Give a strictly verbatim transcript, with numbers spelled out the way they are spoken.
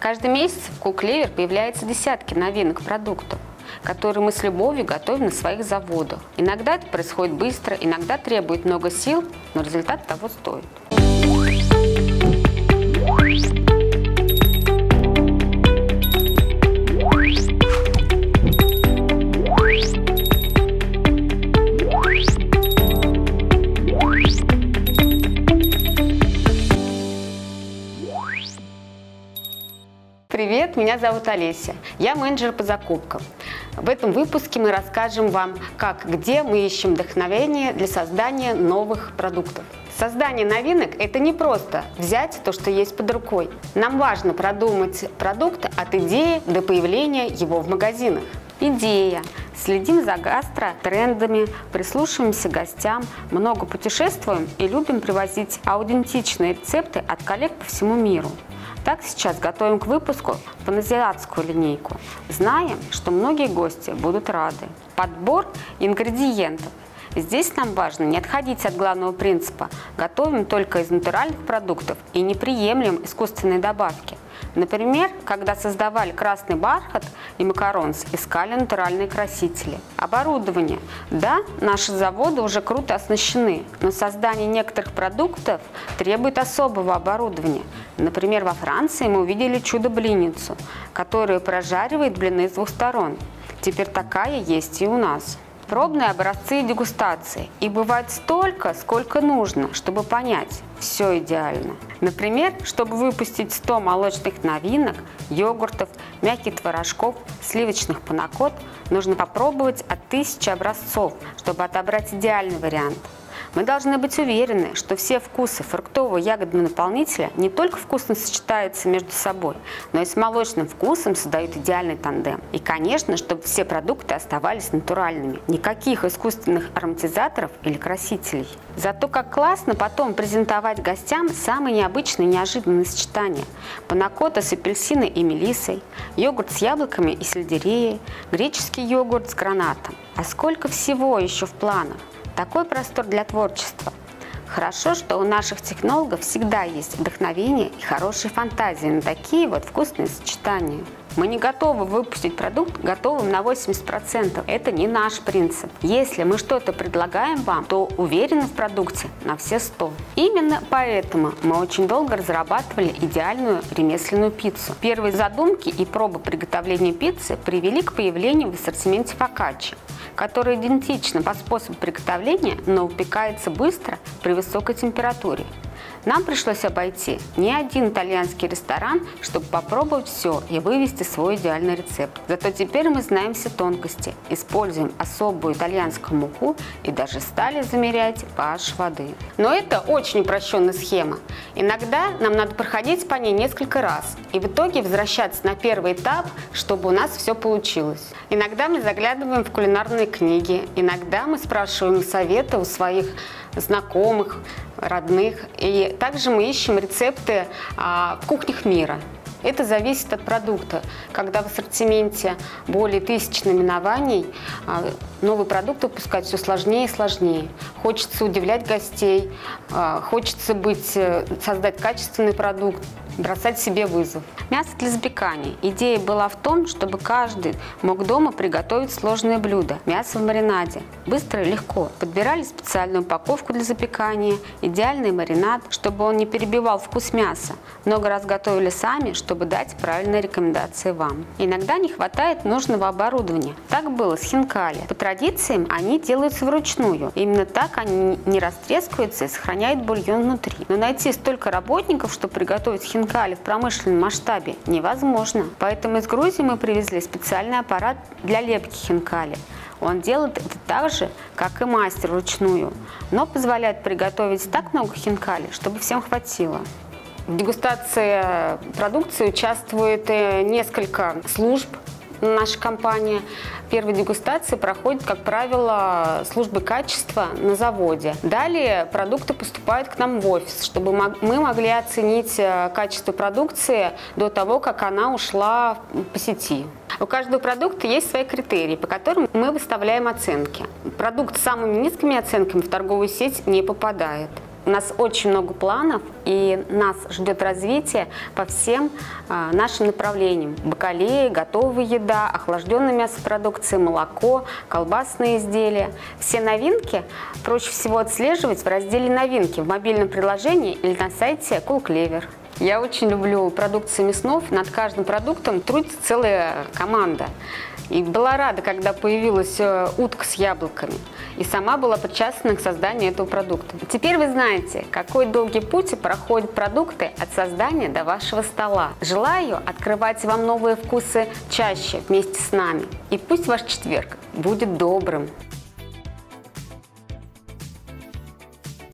Каждый месяц в Cook.Lever появляются десятки новинок продуктов, которые мы с любовью готовим на своих заводах. Иногда это происходит быстро, иногда требует много сил, но результат того стоит. Привет, меня зовут Олеся, я менеджер по закупкам. В этом выпуске мы расскажем вам, как, где мы ищем вдохновение для создания новых продуктов. Создание новинок – это не просто взять то, что есть под рукой. Нам важно продумать продукт от идеи до появления его в магазинах. Идея. Следим за гастро-трендами, прислушиваемся к гостям, много путешествуем и любим привозить аутентичные рецепты от коллег по всему миру. Так сейчас готовим к выпуску паназиатскую линейку. Знаем, что многие гости будут рады. Подбор ингредиентов. Здесь нам важно не отходить от главного принципа. Готовим только из натуральных продуктов и не приемлем искусственные добавки. Например, когда создавали красный бархат и макаронс, искали натуральные красители. Оборудование. Да, наши заводы уже круто оснащены, но создание некоторых продуктов требует особого оборудования. Например, во Франции мы увидели чудо-блинницу, которая прожаривает блины с двух сторон. Теперь такая есть и у нас. Пробные образцы и дегустации. И бывает столько, сколько нужно, чтобы понять, все идеально. Например, чтобы выпустить сто молочных новинок, йогуртов, мягких творожков, сливочных панакот, нужно попробовать от тысячи образцов, чтобы отобрать идеальный вариант. Мы должны быть уверены, что все вкусы фруктового ягодного наполнителя не только вкусно сочетаются между собой, но и с молочным вкусом создают идеальный тандем. И, конечно, чтобы все продукты оставались натуральными. Никаких искусственных ароматизаторов или красителей. Зато как классно потом презентовать гостям самые необычные и неожиданные сочетания. Панакота с апельсиной и мелиссой, йогурт с яблоками и сельдереей, греческий йогурт с гранатом. А сколько всего еще в планах? Такой простор для творчества. Хорошо, что у наших технологов всегда есть вдохновение и хорошие фантазии на такие вот вкусные сочетания. Мы не готовы выпустить продукт готовым на восемьдесят процентов. Это не наш принцип. Если мы что-то предлагаем вам, то уверены в продукте на все сто. Именно поэтому мы очень долго разрабатывали идеальную ремесленную пиццу. Первые задумки и пробы приготовления пиццы привели к появлению в ассортименте фокаччи, который идентичен по способу приготовления, но выпекается быстро при высокой температуре. Нам пришлось обойти не один итальянский ресторан, чтобы попробовать все и вывести свой идеальный рецепт. Зато теперь мы знаем все тонкости, используем особую итальянскую муку и даже стали замерять pH воды. Но это очень упрощенная схема. Иногда нам надо проходить по ней несколько раз и в итоге возвращаться на первый этап, чтобы у нас все получилось. Иногда мы заглядываем в кулинарные книги, иногда мы спрашиваем совета у своих знакомых, родных. И также мы ищем рецепты а, в кухнях мира. Это зависит от продукта. Когда в ассортименте более тысячи наименований, а, новый продукт выпускать все сложнее и сложнее. Хочется удивлять гостей, а, хочется быть, создать качественный продукт, бросать себе вызов. Мясо для запекания. Идея была в том, чтобы каждый мог дома приготовить сложное блюдо. Мясо в маринаде. Быстро и легко. Подбирали специальную упаковку для запекания, идеальный маринад, чтобы он не перебивал вкус мяса. Много раз готовили сами, чтобы дать правильные рекомендации вам. Иногда не хватает нужного оборудования. Так было с хинкали. По традициям они делаются вручную. Именно так они не растрескиваются и сохраняют бульон внутри. Но найти столько работников, чтобы приготовить хинкали в промышленном масштабе, невозможно. Поэтому из Грузии мы привезли специальный аппарат для лепки хинкали. Он делает это так же, как и мастер вручную, но позволяет приготовить так много хинкали, чтобы всем хватило. В дегустации продукции участвует несколько служб нашей компании. Первая дегустация проходит, как правило, службы качества на заводе. Далее продукты поступают к нам в офис, чтобы мы могли оценить качество продукции до того, как она ушла по сети. У каждого продукта есть свои критерии, по которым мы выставляем оценки. Продукт с самыми низкими оценками в торговую сеть не попадает. У нас очень много планов, и нас ждет развитие по всем э, нашим направлениям. Бакалея, готовая еда, охлажденная мясопродукция, молоко, колбасные изделия. Все новинки проще всего отслеживать в разделе «Новинки» в мобильном приложении или на сайте Coolclever. Я очень люблю продукцию мяснов. Над каждым продуктом трудится целая команда. И была рада, когда появилась утка с яблоками. И сама была причастна к созданию этого продукта. Теперь вы знаете, какой долгий путь проходят продукты от создания до вашего стола. Желаю открывать вам новые вкусы чаще вместе с нами. И пусть ваш четверг будет добрым.